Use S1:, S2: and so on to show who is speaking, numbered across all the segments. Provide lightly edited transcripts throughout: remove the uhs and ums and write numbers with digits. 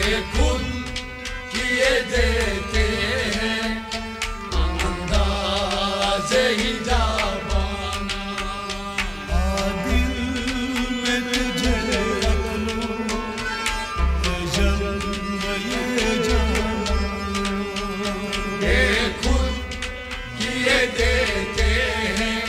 S1: खुद किए देते हैं अंदाज़े ही जावाना।
S2: दिल में तुझे रख लूं जब ये जाना।
S1: खुद किए देते हैं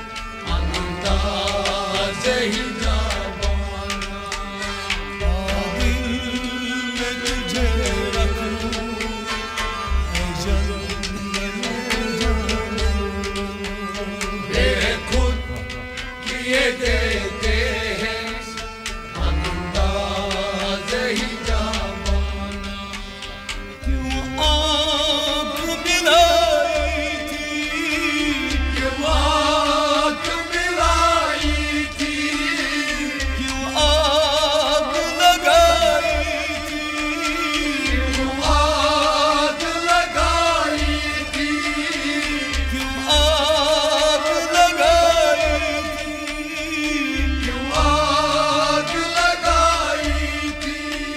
S1: अंदाज़े ही जावाना।
S2: दिल में तुझे रख लूं जब ये जाना।
S1: खुद किए देते हैं अंदाज़े ही जावाना।
S2: क्यों आँख मिलाई थी,
S1: क्यों आँख मिलाई थी,
S2: क्यों आग लगाई थी,
S1: क्यों आग लगाई थी,
S2: क्यों आग लगाई थी।
S1: क्यों आग लगाई थी।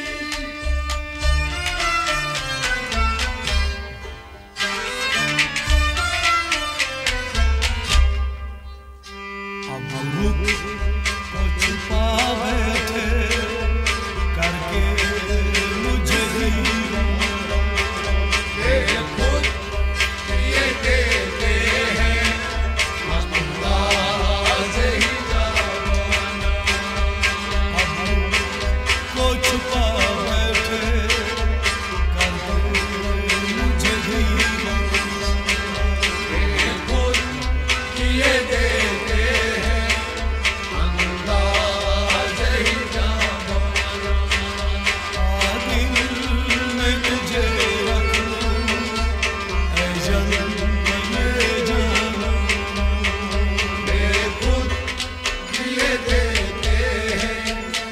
S2: अब रुख को छुपा बैठे करके मुझे दीवाना।
S1: खुद किए देते हैं अंदाज़े ही जावाना।
S2: अब रुख को छुपा बैठे करके मुझे दीवाना।
S1: खुद किए देते हैं अंदाज़े ही जावाना।
S2: दिल में तुझे रख लूं ऐ जन्म ये जाना।
S1: खुद किए देते हैं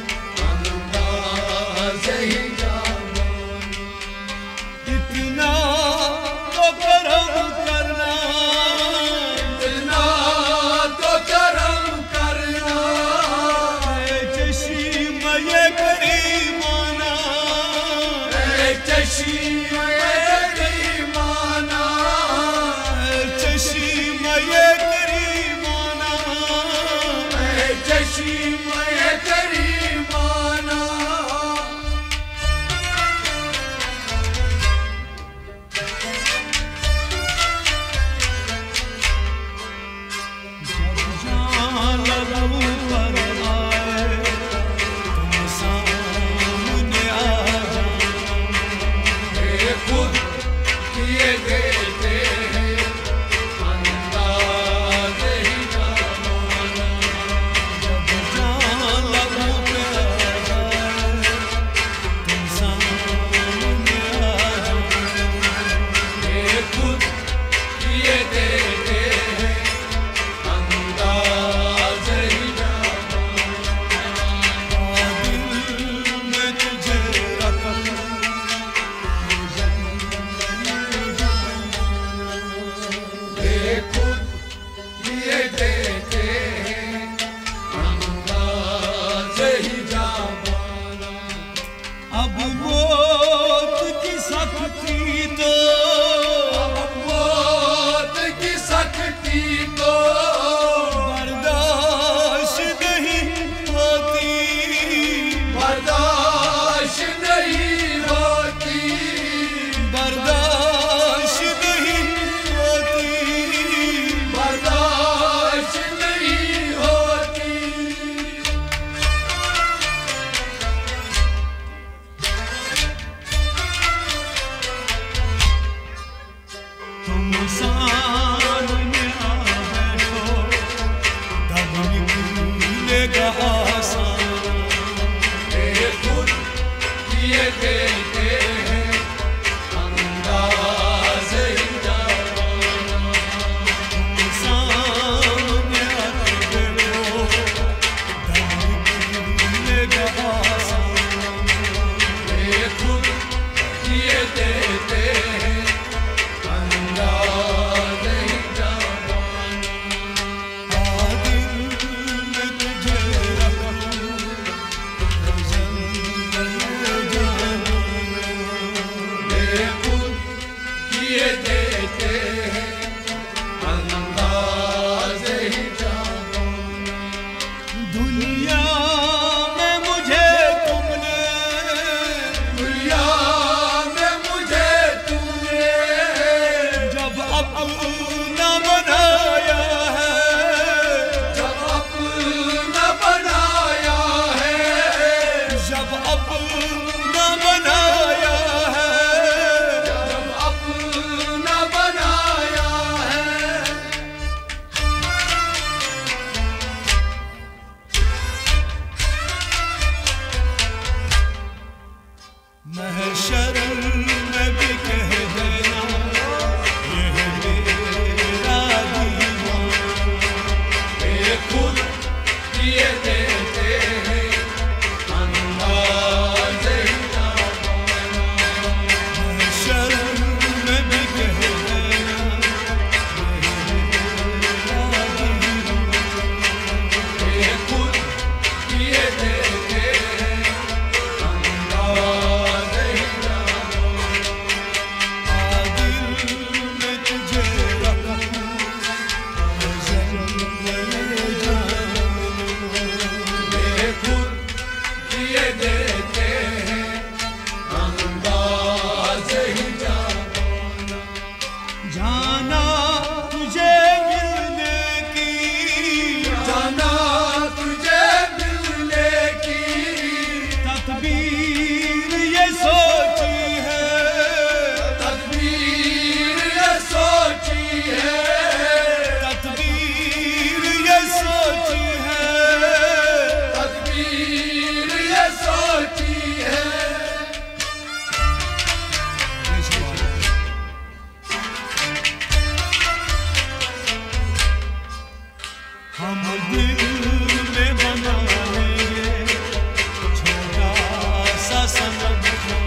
S1: अंदाज़े ही जावाना।
S2: इतना तो करम करना,
S1: इतना तो करम करना,
S2: ऐ चश्म ये करीमाना।
S1: चश्म करीमाना,
S2: ऐ चश्म ये करीमाना।
S1: चश्म करीमाना।
S2: जब जान लबों पर आए तुम सामने आ जाना।
S1: खुद किए देते हैं अंदाज़े ही जावाना।
S2: जब जान लबों पे आ जाए तुम सामने आ जाना।
S1: खुद किए देते हैं अंदाज़े ही जावाना।
S2: दिल में तुझे रख लूं
S1: खुद किए देते हैं अंदाज़े ही जावाना।
S2: अब मौत की सख्ती तो
S1: मौत की सख्ती तो
S2: बर्दाश्त नहीं होती।
S1: बर्दाश्त नहीं होती,
S2: बर्दाश्त नहीं होती।
S1: बर्दाश्त नहीं होती।
S2: तुम सामने आ बैठो तब निकलेगा आसान।
S1: खुद किए देते हैं अंदाज़े ही जावाना।
S2: तुम सामने आके बैठो तब निकलेगा आसान।
S1: खुद किए देते हैं अंदाज़े ही जावाना।
S2: दिल में तुझे रख लूं अपना बनाया है,
S1: जब अपना बनाया है,
S2: महशर में भी कह देना ये है मेरा दीवाना।
S1: ये खुद किए देते हैं अंदाज़े जाना।
S2: महशर में भी कह देना ये है मेरा दीवाना।
S1: ये खुद किए देते हैं अंदाज़े जाना।
S2: दिल में तुझे रखूं
S1: ये खुद किए देते हैं अंदाज़े जाना।
S2: जाना तुझे मिलने की,
S1: जाना तुझे मिलने की
S2: तकदीर ये सोची है,
S1: तकदीर ये सोची है,
S2: तकदीर ये सोची है।
S1: तकदीर ये सोची है।
S2: हम दिल में बनाएंगे छोटा सा सनम।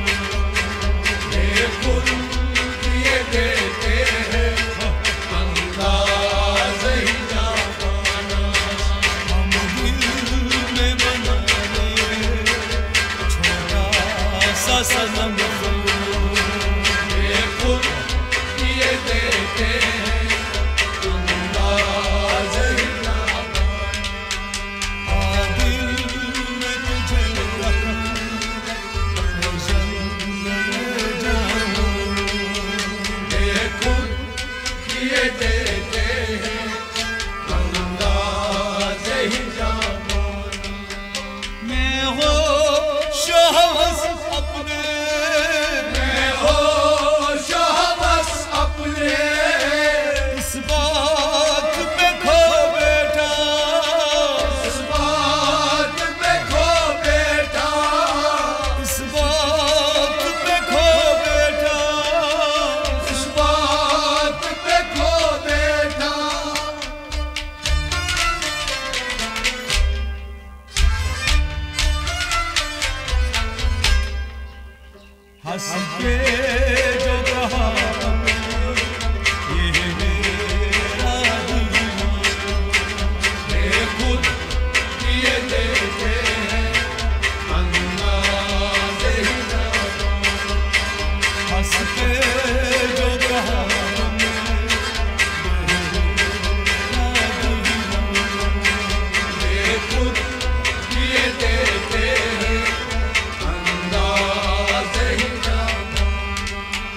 S1: ये खुद किए देते हैं अंदाज़े जाना।
S2: हम दिल में बनाएंगे छोटा सा सनम।
S1: ये खुद किए देते हैं अंदाज़े जाना।
S2: दिल में तुझे रखूं जाऊं।
S1: ये खुद किए देते हैं अंदाज़े जाना।
S2: मैं हो शहवस अपने,
S1: मैं होश हवस अपने
S2: इस बात पे खो बैठा,
S1: इस बात पे खो बैठा,
S2: इस बात पे खो बैठा।
S1: इस बात पे खो बैठा।
S2: हंस के जो कहा ये है मेरा दीवाना।
S1: ये खुद किए देते हैं अंदाज़े जाना।
S2: हंस के जो कहा
S1: ये खुद किए देते हैं अंदाज़े जाना।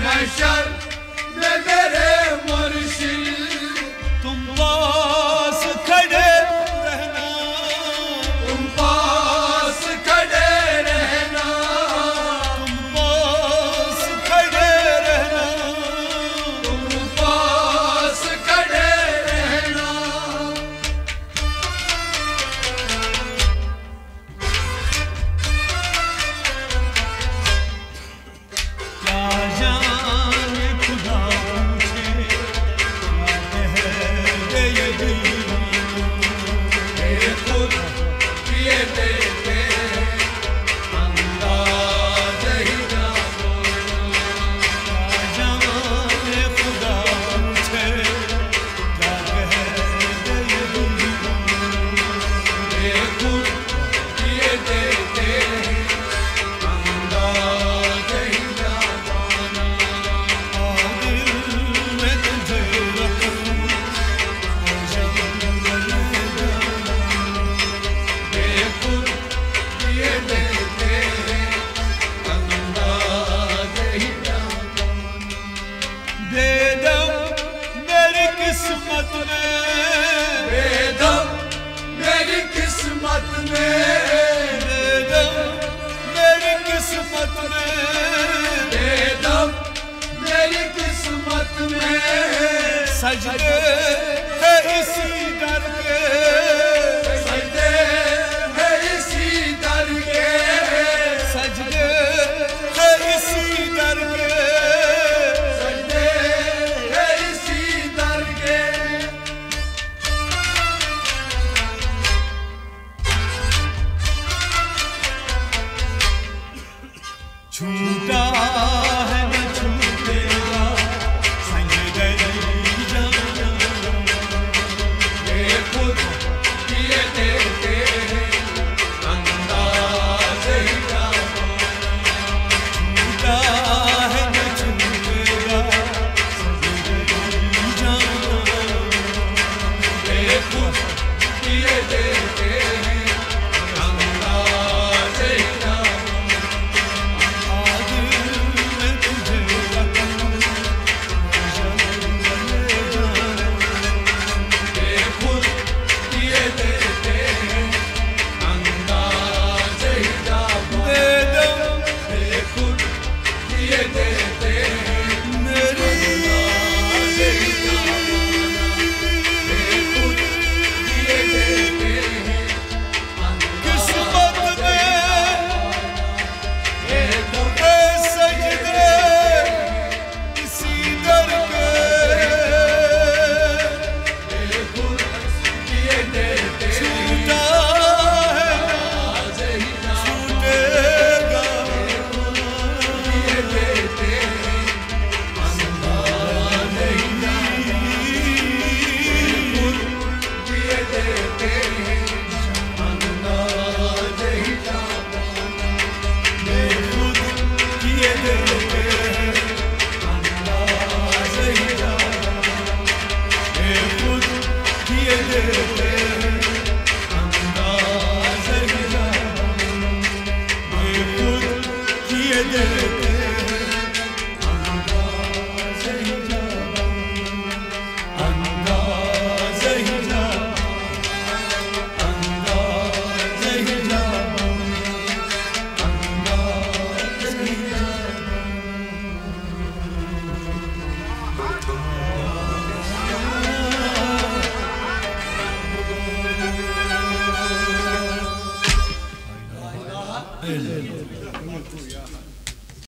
S1: महशर में मेरे मुर्शिद
S2: तुम पास खड़े रहना,
S1: तुम पास खड़े रहना,
S2: तुम पास खड़े रहना,
S1: तुम पास खड़े रहना।
S2: क्या जाने खुदा पूछे क्या कह ये दीवाना,
S1: मेरे खुद किए देते अंदाज ही ना बोलना।
S2: क्या जाने खुदा पूछे क्या कह ये दीवाना,
S1: मेरे खुद किए देते अंदाज ही ना बोलना।
S2: दिल में तुझे रखूं
S1: मेरे खुद किए देते अंदाज ही ना बोलना।
S2: बेदम मेरी किस्मत में,
S1: बेदम मेरी किस्मत में,
S2: बेदम मेरी किस्मत में,
S1: बेदम मेरी किस्मत में
S2: सजदे है इसी दर पे,